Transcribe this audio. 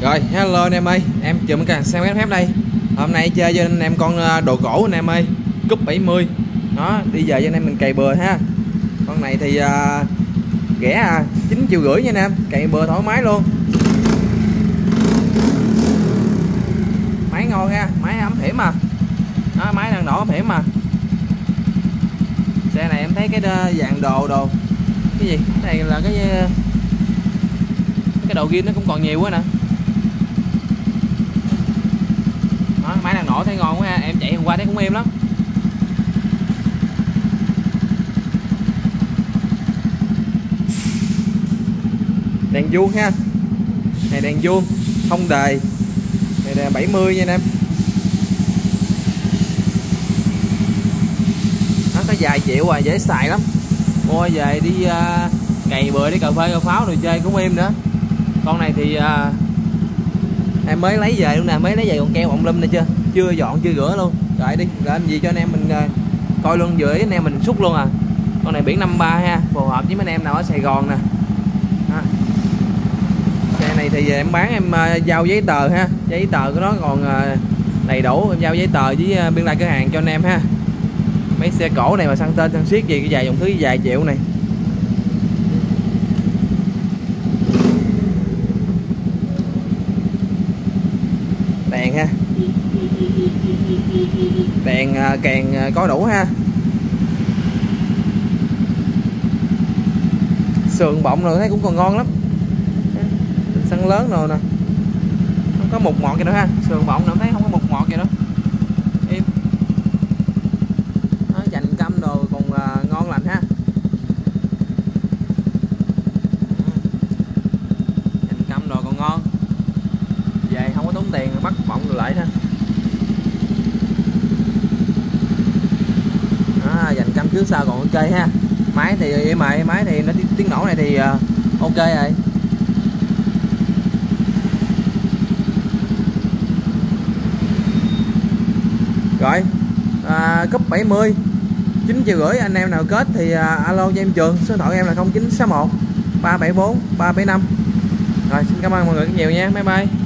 Rồi, hello anh em ơi, em chùm cái xe máy phép đây. Hôm nay chơi cho anh em con đồ cổ anh em ơi, cúp 70. Đó, đi về cho anh em mình cày bừa ha. Con này thì rẻ 9,5 triệu nha anh em, cày bừa thoải mái luôn. Máy ngon ha, máy ấm hiểm mà. Đó, máy đang nổ ấm hiểm mà. Xe này em thấy cái dàn đồ cái gì? Cái này là cái đầu ghiên nó cũng còn nhiều quá nè. Đó, máy đang nổ thấy ngon quá ha. Em chạy hôm qua thấy cũng êm lắm. Đèn vuông ha. Này đèn vuông không đề. Này là 70 nha anh em. Nó có vài triệu à, dễ xài lắm. Mua về đi cày bừa, đi cà phê cà pháo rồi chơi cũng êm nữa. Con này thì em mới lấy về luôn nè, mới lấy về còn keo ọng lâm này chưa dọn chưa rửa luôn. Rồi đi làm gì cho anh em mình coi luôn, vừa ý anh em mình xúc luôn à. Con này biển 53 ha, phù hợp với mấy anh em nào ở Sài Gòn nè. Xe này thì em bán em giao giấy tờ ha, giấy tờ của nó còn đầy đủ, em giao giấy tờ với biên lai cửa hàng cho anh em ha. Mấy xe cổ này mà sang tên sang siết gì cái dài dòng thứ vài triệu này. Đèn ha, đèn kèn có đủ ha. Sườn bọng rồi thấy cũng còn ngon lắm, xăng lớn rồi nè, không có mục mọt gì nữa ha. Sườn bọng nữa thấy không có mục mọt gì nữa, im. Đó, dành căm đồ còn ngon lành ha. Dành căm đồ còn ngon, về không có tốn tiền bắt bọng rồi lại ha. Đó, dành căm trước sau còn ok ha. Máy thì im mày, máy thì nó tiếng nổ này thì ok rồi. Rồi cúp 70 9,5 triệu. Anh em nào kết thì alo cho em Trường, số điện thoại em là 0961 374 375. Rồi xin cảm ơn mọi người rất nhiều nha, bye bye.